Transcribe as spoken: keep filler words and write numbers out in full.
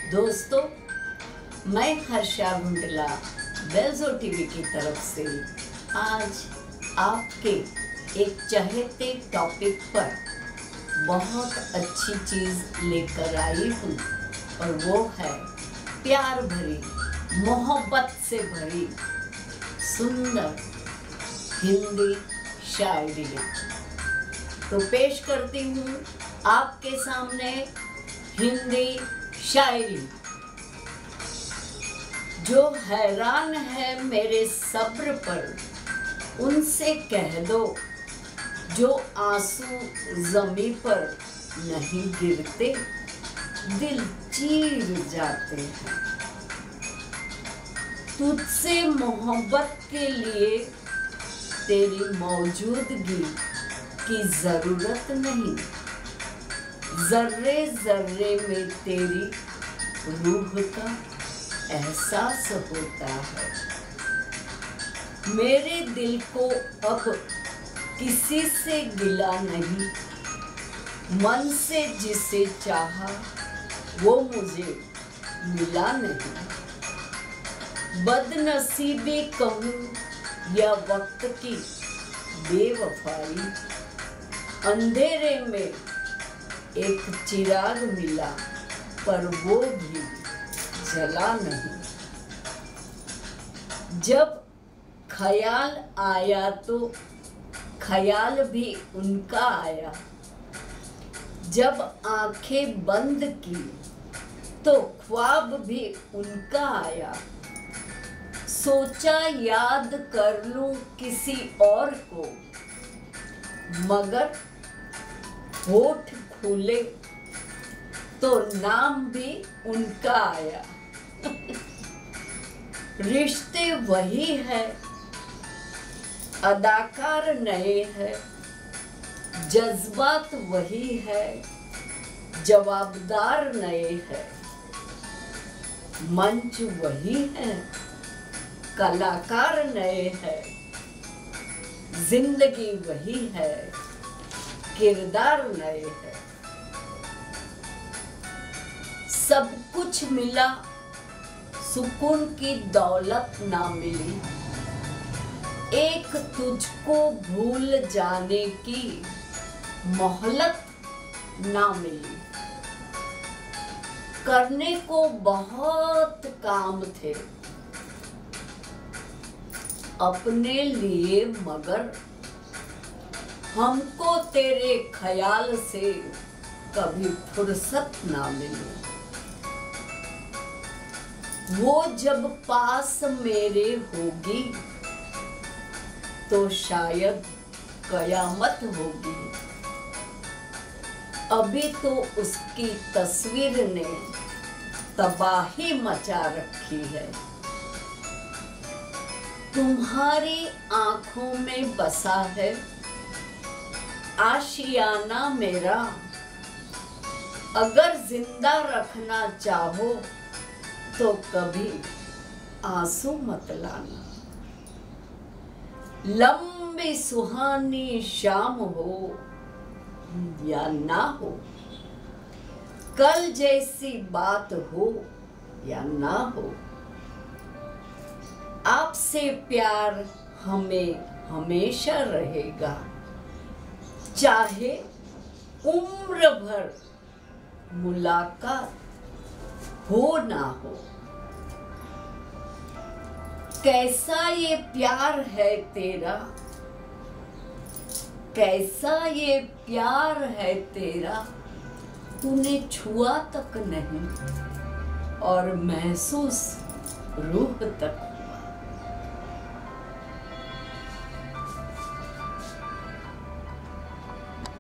दोस्तों, मैं हर्षा गुंडला बेल्जो टीवी की तरफ से आज आपके एक चहेते टॉपिक पर बहुत अच्छी चीज़ लेकर आई हूँ और वो है प्यार भरी, मोहब्बत से भरी सुंदर हिंदी शायरी। तो पेश करती हूँ आपके सामने हिंदी शायरी। जो हैरान है मेरे सब्र पर, उनसे कह दो जो आंसू ज़मीं पर नहीं गिरते, दिल चीर जाते हैं। तुझसे मोहब्बत के लिए तेरी मौजूदगी की ज़रूरत नहीं, जर्रे जर्रे में तेरी रूह का एहसास होता है। मेरे दिल को अब किसी से गिला नहीं, मन से जिसे चाहा वो मुझे मिला नहीं। बदनसीबी कहूँ या वक्त की बेवफाई, अंधेरे में एक चिराग मिला पर वो भी जला नहीं। जब ख्याल आया तो ख्याल भी उनका आया, जब आंखें बंद की तो ख्वाब भी उनका आया। सोचा याद कर लूं किसी और को, मगर होठ खुले तो नाम भी उनका आया। रिश्ते वही है, अदाकार नए हैं, जज्बात वही है, जवाबदार नए हैं। मंच वही है, कलाकार नए हैं, जिंदगी वही है, किरदार नए हैं। सब कुछ मिला, सुकून की दौलत ना मिली, एक तुझको भूल जाने की मोहलत ना मिली। करने को बहुत काम थे अपने लिए, मगर हमको तेरे ख्याल से कभी फुर्सत ना मिली। वो जब पास मेरे होगी तो शायद कयामत होगी। अभी तो उसकी तस्वीर ने तबाही मचा रखी है। तुम्हारी आंखों में बसा है आशियाना मेरा, अगर जिंदा रखना चाहो तो कभी आंसू मत लाना। लंबी सुहानी शाम हो या ना हो, कल जैसी बात हो या ना हो, आपसे प्यार हमें हमेशा रहेगा, चाहे उम्र भर मुलाकात हो ना हो। कैसा ये प्यार है तेरा, कैसा ये प्यार है तेरा, तूने छुआ तक नहीं और महसूस रूह तक